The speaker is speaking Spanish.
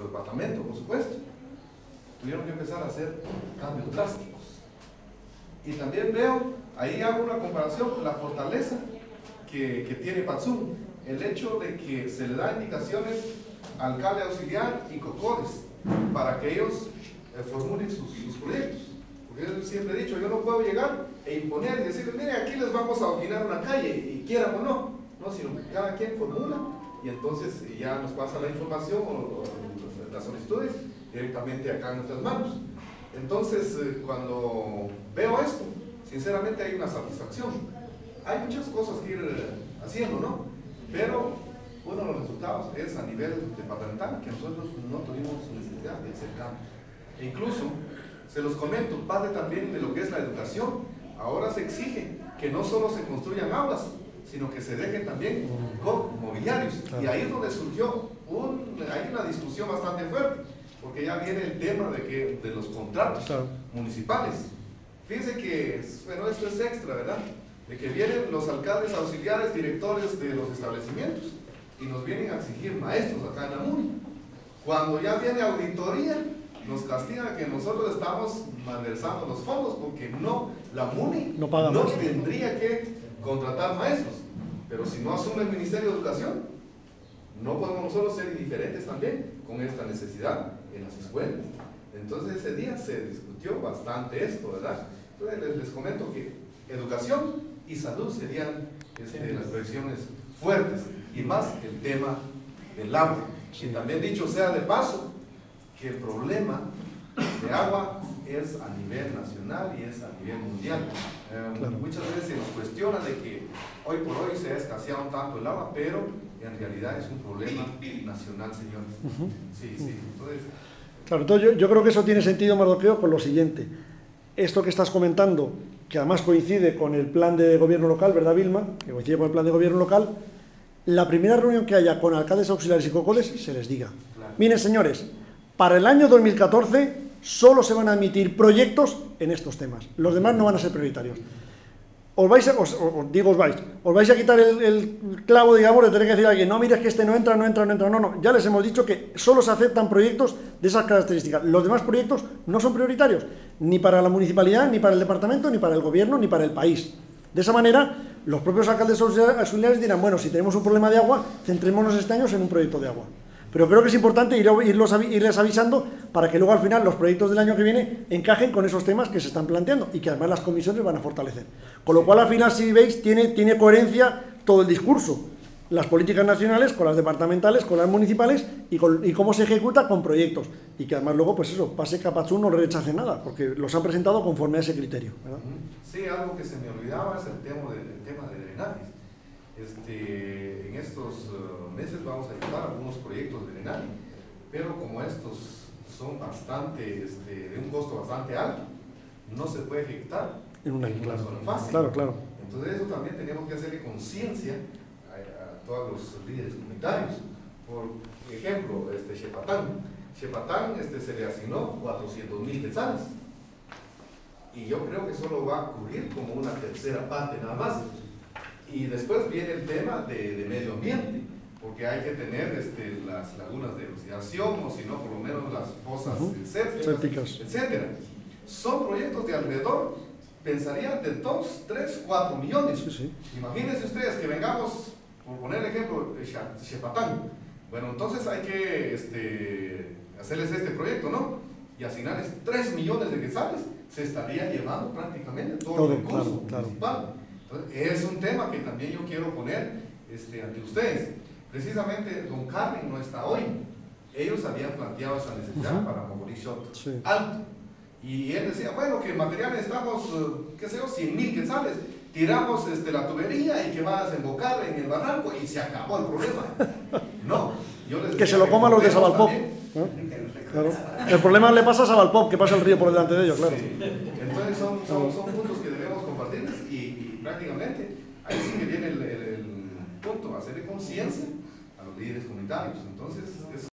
departamento, por supuesto, tuvieron que empezar a hacer cambios drásticos. Y también veo, ahí hago una comparación con la fortaleza que tiene Patzún, el hecho de que se le da indicaciones al alcalde auxiliar y COCODES para que ellos formulen sus proyectos. Porque yo siempre he dicho, yo no puedo llegar e imponer y decir, mire, aquí les vamos a adoquinar una calle, y quieran o no, sino que cada quien formula y entonces ya nos pasa la información o las solicitudes directamente acá en nuestras manos. Entonces, cuando veo esto, sinceramente hay una satisfacción. Hay muchas cosas que ir haciendo, ¿no? Pero uno de los resultados es a nivel departamental, que nosotros no tuvimos necesidad de hacer cambios. E incluso, se los comento, parte también de lo que es la educación. Ahora se exige que no solo se construyan aulas, sino que se dejen también con mobiliarios. Y ahí es donde surgió hay una discusión bastante fuerte, porque ya viene el tema de los contratos municipales. Fíjense que, bueno, esto es extra, ¿verdad? De que vienen los alcaldes auxiliares, directores de los establecimientos, y nos vienen a exigir maestros acá en la MUNI. Cuando ya viene auditoría, nos castiga que nosotros estamos malversando los fondos, porque la MUNI no tendría que contratar maestros. Pero si no asume el Ministerio de Educación, no podemos nosotros ser indiferentes también con esta necesidad en las escuelas. Entonces ese día se discutió bastante esto, ¿verdad? Entonces les comento que educación y salud serían las proyecciones fuertes, y más el tema del agua. Y también, dicho sea de paso, que el problema de agua es a nivel nacional y es a nivel mundial. Muchas veces se nos cuestiona de que hoy por hoy se ha escaseado tanto el agua, pero en realidad es un problema nacional, señores. Sí. Entonces, claro, entonces yo creo que eso tiene sentido, Mardoqueo, con lo siguiente. Esto que estás comentando, que además coincide con el plan de gobierno local, ¿verdad, Vilma? Que coincide con el plan de gobierno local. La primera reunión que haya con alcaldes auxiliares y COCODES, se les diga. Claro. Miren, señores, para el año 2014 solo se van a emitir proyectos en estos temas. Los demás no van a ser prioritarios. Os vais a quitar el clavo, digamos, de tener que decir a alguien, no, mira, es que este no entra. No, ya les hemos dicho que solo se aceptan proyectos de esas características. Los demás proyectos no son prioritarios, ni para la municipalidad, ni para el departamento, ni para el gobierno, ni para el país. De esa manera, los propios alcaldes auxiliares dirán, bueno, si tenemos un problema de agua, centrémonos este año en un proyecto de agua. Pero creo que es importante irles avisando para que luego al final los proyectos del año que viene encajen con esos temas que se están planteando y que además las comisiones van a fortalecer. Con lo cual, al final, si veis, tiene coherencia todo el discurso. Las políticas nacionales con las departamentales, con las municipales y cómo se ejecuta con proyectos. Y que además luego, pues eso, pase que a Patzún no le rechace nada, porque los han presentado conforme a ese criterio, ¿verdad? Sí, algo que se me olvidaba es el tema de drenajes. En estos meses vamos a ejecutar algunos proyectos de drenaje, pero como estos son bastante, de un costo bastante alto, no se puede ejecutar en una sola fase. Claro. Entonces eso también tenemos que hacerle conciencia a todos los líderes comunitarios. Por ejemplo, Xepatán se le asignó 400.000 quetzales, y yo creo que solo va a cubrir como una tercera parte nada más. Y después viene el tema de medio ambiente, porque hay que tener las lagunas de oxidación, o si no, por lo menos las fosas sépticas, etc. Son proyectos de alrededor, pensaría, de 2, 3, 4 millones. Sí. Imagínense ustedes que vengamos, por poner el ejemplo, de Xepatán. Bueno, entonces hay que hacerles este proyecto, ¿no? Y asignarles 3 millones de quetzales, se estaría llevando prácticamente todo el recurso municipal. Entonces, es un tema que también yo quiero poner ante ustedes. Precisamente don Carmen no está hoy. Ellos habían planteado esa necesidad para Mogollishot Alto. Y él decía, bueno, que material necesitamos, qué sé yo, 100.000 quetzales. Tiramos la tubería y que va a desembocar en el barranco y se acabó el problema. No, yo les que se lo coman los de Sabalpop. Claro. El problema le pasa a Sabalpop, que pasa el río por delante de ellos, claro. Sí. Entonces son puntos que debemos compartirles y prácticamente ahí sí que viene el punto, hacerle conciencia a los líderes comunitarios. Entonces,